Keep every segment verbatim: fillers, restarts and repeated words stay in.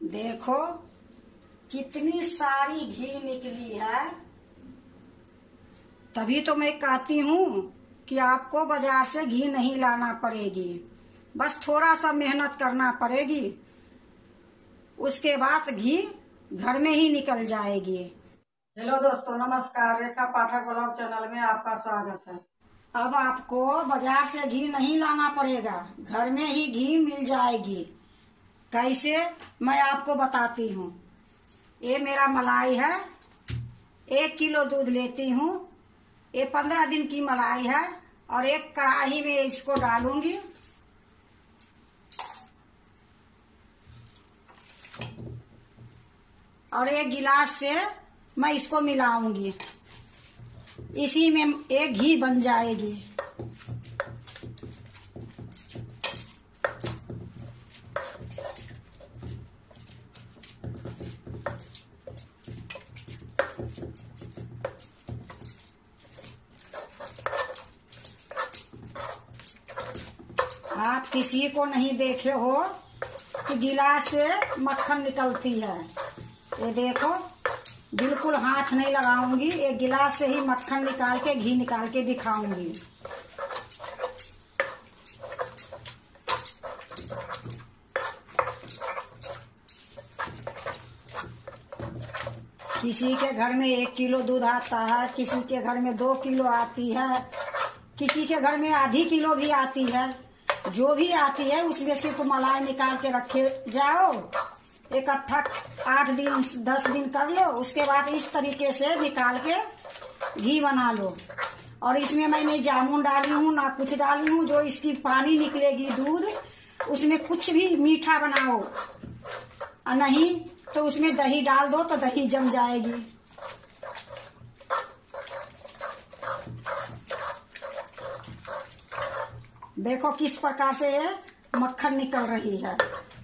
देखो कितनी सारी घी निकली है। तभी तो मैं कहती हूँ कि आपको बाजार से घी नहीं लाना पड़ेगी, बस थोड़ा सा मेहनत करना पड़ेगी, उसके बाद घी घर में ही निकल जाएगी। हेलो दोस्तों, नमस्कार। रेखा पाठक व्लॉग चैनल में आपका स्वागत है। अब आपको बाजार से घी नहीं लाना पड़ेगा, घर में ही घी मिल जाएगी। कैसे, मैं आपको बताती हूँ। ये मेरा मलाई है, एक किलो दूध लेती हूँ। ये पंद्रह दिन की मलाई है और एक कढ़ाई में इसको डालूंगी। और एक गिलास से मैं इसको मिलाऊंगी, इसी में एक घी बन जाएगी। आप किसी को नहीं देखे हो कि गिलास से मक्खन निकलती है। ये देखो, बिल्कुल हाथ नहीं लगाऊंगी, एक गिलास से ही मक्खन निकाल के घी निकाल के दिखाऊंगी। किसी के घर में एक किलो दूध आता है, किसी के घर में दो किलो आती है, किसी के घर में आधी किलो भी आती है। जो भी आती है उसमें सिर्फ मलाई निकाल के रखे जाओ, इकट्ठा आठ दिन दस दिन कर लो, उसके बाद इस तरीके से निकाल के घी बना लो। और इसमें मैंने जामुन डाली हूँ, ना कुछ डाली हूँ। जो इसकी पानी निकलेगी दूध, उसमें कुछ भी मीठा बनाओ, और नहीं तो उसमें दही डाल दो तो दही जम जाएगी। देखो किस प्रकार से ये मक्खन निकल रही है।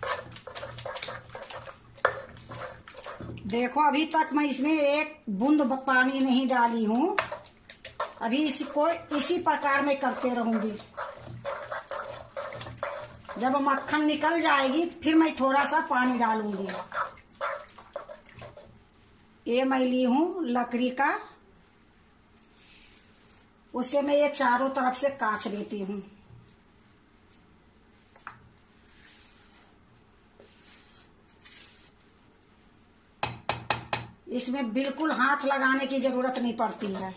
देखो अभी तक मैं इसमें एक बूंद पानी नहीं डाली हूँ। अभी इसको इसी प्रकार में करते रहूंगी। जब मक्खन निकल जाएगी फिर मैं थोड़ा सा पानी डालूंगी। ये मैं ली हूँ लकड़ी का, उससे मैं ये चारों तरफ से काट देती हूँ। इसमें बिल्कुल हाथ लगाने की जरूरत नहीं पड़ती है।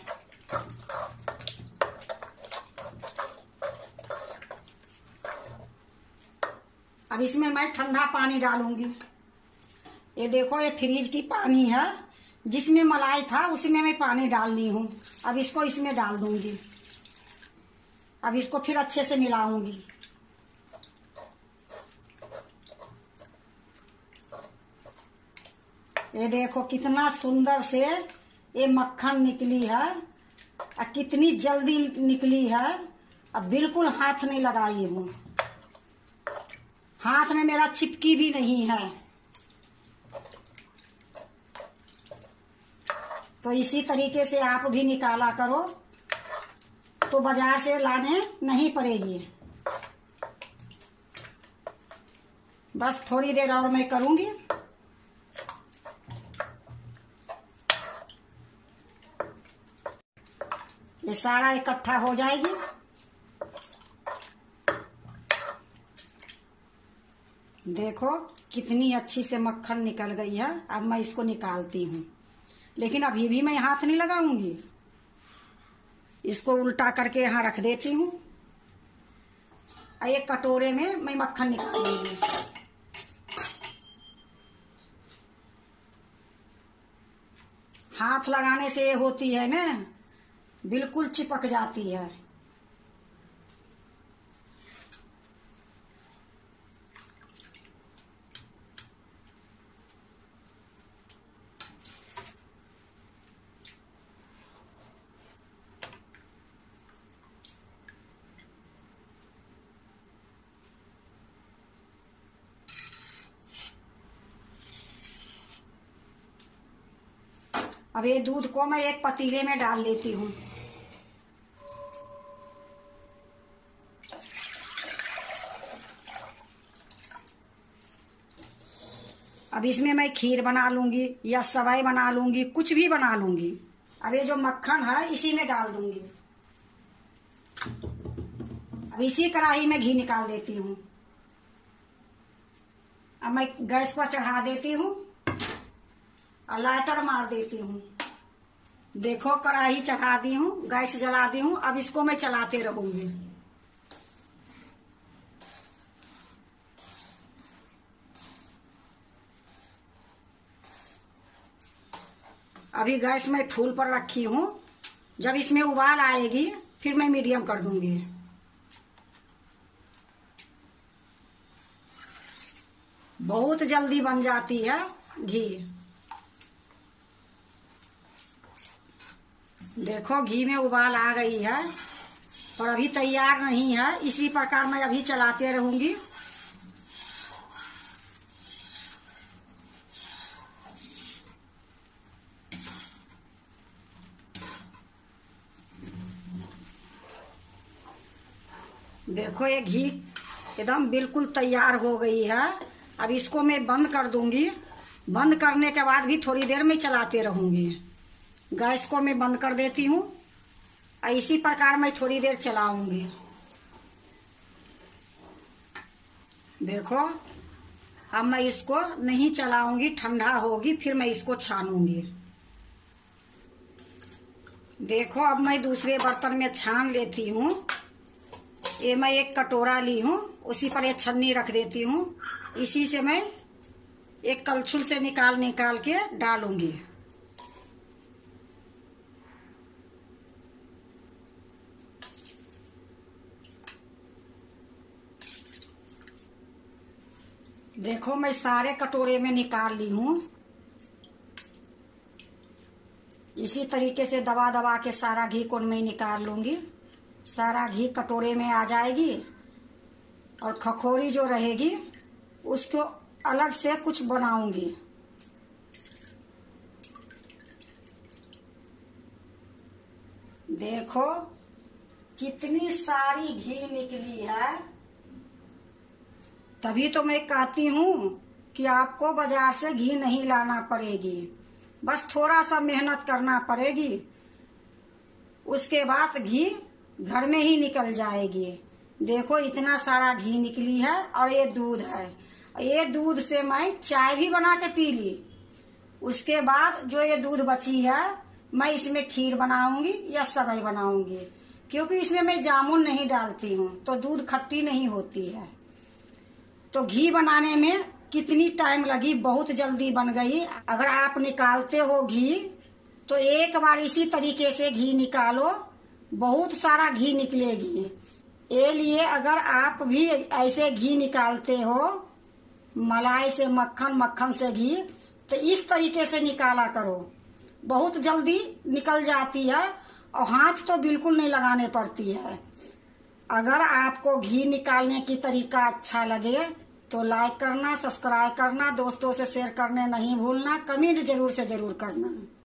अब इसमें मैं ठंडा पानी डालूंगी। ये देखो, ये फ्रिज की पानी है, जिसमें मलाई था उसी में मैं पानी डालनी हूँ। अब इसको इसमें डाल दूंगी। अब इसको फिर अच्छे से मिलाऊंगी। ये देखो कितना सुंदर से ये मक्खन निकली है, और कितनी जल्दी निकली है। अब बिल्कुल हाथ नहीं लगाई हूँ, हाथ में मेरा चिपकी भी नहीं है। तो इसी तरीके से आप भी निकाला करो, तो बाजार से लाने नहीं पड़ेगी। बस थोड़ी देर और मैं करूंगी। ये सारा इकट्ठा हो जाएगी। देखो कितनी अच्छी से मक्खन निकल गई है। अब मैं इसको निकालती हूँ, लेकिन अभी भी मैं हाथ नहीं लगाऊंगी। इसको उल्टा करके यहाँ रख देती हूँ। एक कटोरे में मैं मक्खन निकालूंगी। हाथ लगाने से ये होती है ना, बिल्कुल चिपक जाती है। अब ये दूध को मैं एक पतीले में डाल लेती हूँ। अब इसमें मैं खीर बना लूंगी या सवाई बना लूंगी, कुछ भी बना लूंगी। अब ये जो मक्खन है इसी में डाल दूंगी। अब इसी कढ़ाई में घी निकाल देती हूँ। अब मैं गैस पर चढ़ा देती हूँ और लाइटर मार देती हूँ। देखो कढ़ाई चढ़ा दी हूँ, गैस जला दी हूँ। अब इसको मैं चलाते रहूंगी। अभी गैस मैं फुल पर रखी हूँ। जब इसमें उबाल आएगी फिर मैं मीडियम कर दूंगी। बहुत जल्दी बन जाती है घी। देखो घी में उबाल आ गई है, पर अभी तैयार नहीं है। इसी प्रकार मैं अभी चलाते रहूंगी। देखो ये घी एकदम बिल्कुल तैयार हो गई है। अब इसको मैं बंद कर दूंगी। बंद करने के बाद भी थोड़ी देर में चलाते रहूंगी। गैस को मैं बंद कर देती हूँ। इसी प्रकार मैं थोड़ी देर चलाऊंगी। देखो अब मैं इसको नहीं चलाऊंगी, ठंडा होगी फिर मैं इसको छानूंगी। देखो अब मैं दूसरे बर्तन में छान लेती हूँ। ये मैं एक कटोरा ली हूँ, उसी पर एक छन्नी रख देती हूँ। इसी से मैं एक कलछुल से निकाल निकाल के डालूंगी। देखो मैं सारे कटोरे में निकाल ली हूँ। इसी तरीके से दबा दबा के सारा घी को मैं निकाल लूंगी। सारा घी कटोरे में आ जाएगी और खखोरी जो रहेगी उसको अलग से कुछ बनाऊंगी। देखो कितनी सारी घी निकली है। तभी तो मैं कहती हूँ कि आपको बाजार से घी नहीं लाना पड़ेगी, बस थोड़ा सा मेहनत करना पड़ेगी। उसके बाद घी घर में ही निकल जाएगी। देखो इतना सारा घी निकली है और ये दूध है। ये दूध से मैं चाय भी बना के पी ली। उसके बाद जो ये दूध बची है मैं इसमें खीर बनाऊंगी या सवई बनाऊंगी, क्योंकि इसमें मैं जामुन नहीं डालती हूँ तो दूध खट्टी नहीं होती है। तो घी बनाने में कितनी टाइम लगी, बहुत जल्दी बन गई। अगर आप निकालते हो घी तो एक बार इसी तरीके से घी निकालो, बहुत सारा घी निकलेगी। ये लिए अगर आप भी ऐसे घी निकालते हो, मलाई से मक्खन, मक्खन से घी, तो इस तरीके से निकाला करो। बहुत जल्दी निकल जाती है और हाथ तो बिल्कुल नहीं लगाने पड़ती है। अगर आपको घी निकालने की तरीका अच्छा लगे तो लाइक करना, सब्सक्राइब करना, दोस्तों से शेयर करने नहीं भूलना, कमेंट जरूर से जरूर करना।